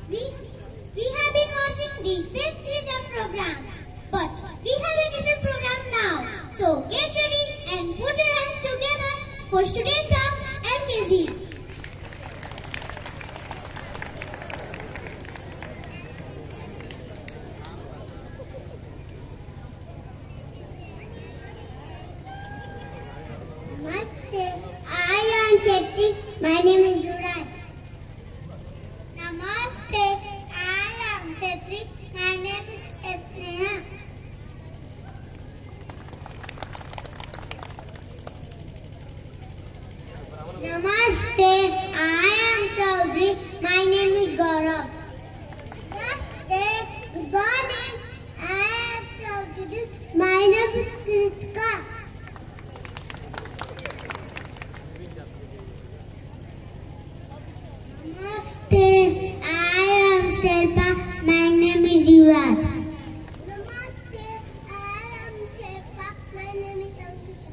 We, we have been watching the St. Caesar programs, but we have a different program now. So get ready and put your hands together for Student Talk LKG. Namaste. I am Chetri. My name is Yuvraj. Namaste. I am Chetri. My name is Sneha. Namaste. I am Chaudhary. My name is Gaurav. Namaste. Good morning. I am Chaudhary. My name is Kritika. Namaste, I am Sherpa. My name is Yuvraj. Namaste, I am Sherpa. My name is Ankita.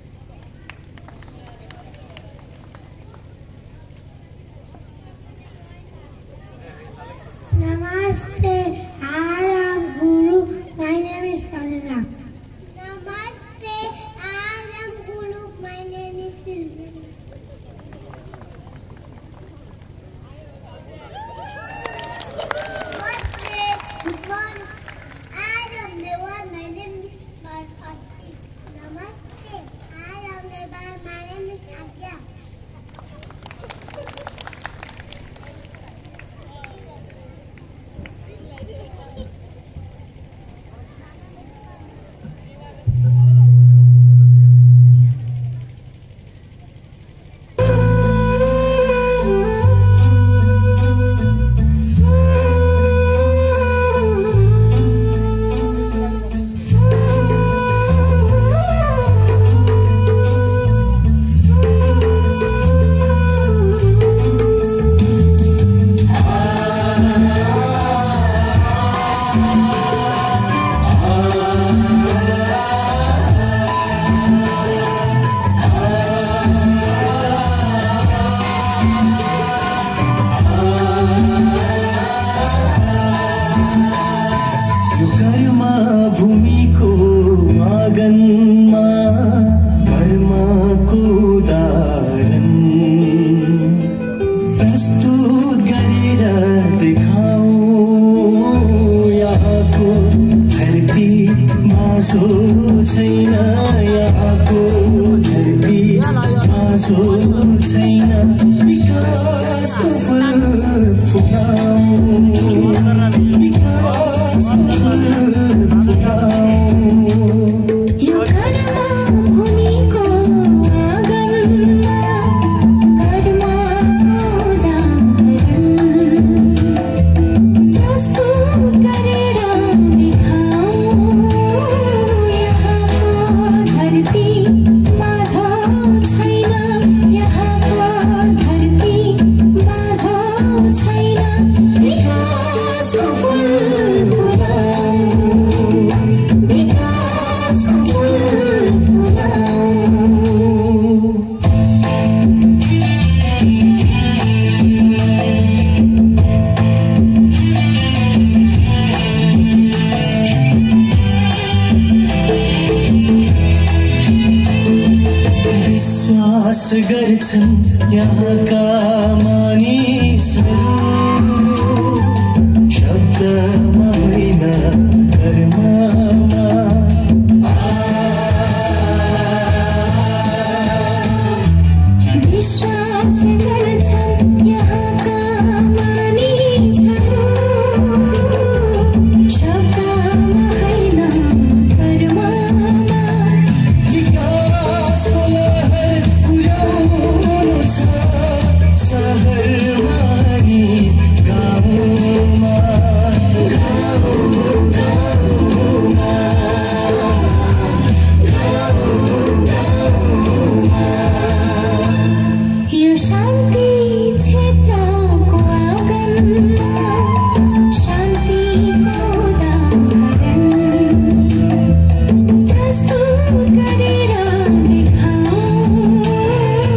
Namaste, I am Guru. My name is Salila. Namaste, I am Guru. My name is Sylvia.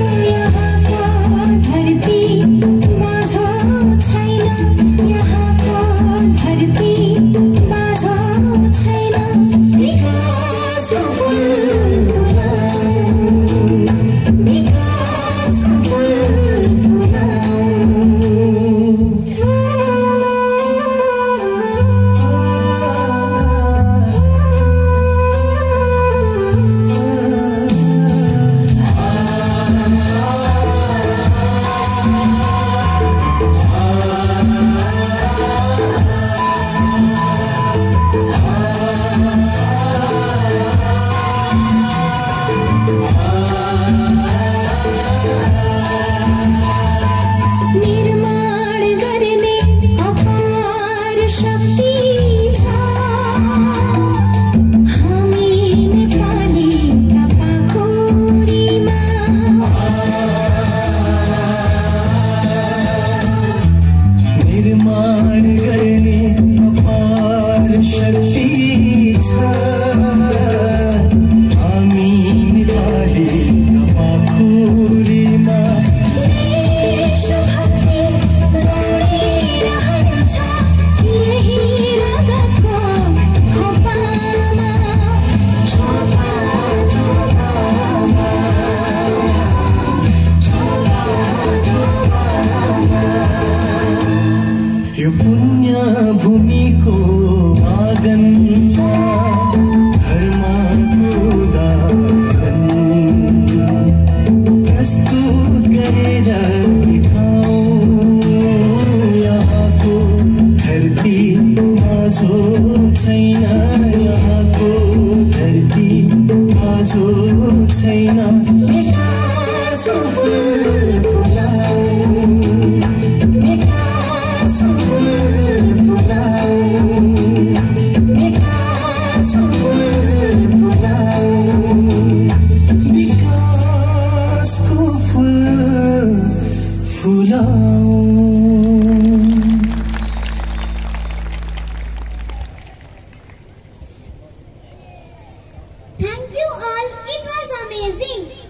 यहाँ गरेर दिखाऊ यहाँको धरती माझो छैन यहाँको धरती माझो छैन विकासको फुल फुलाऊ विकासको फुल फुलाऊ विकासको फुल फुलाऊ विकासको फुल फुलाऊ। Thank you all. It was amazing.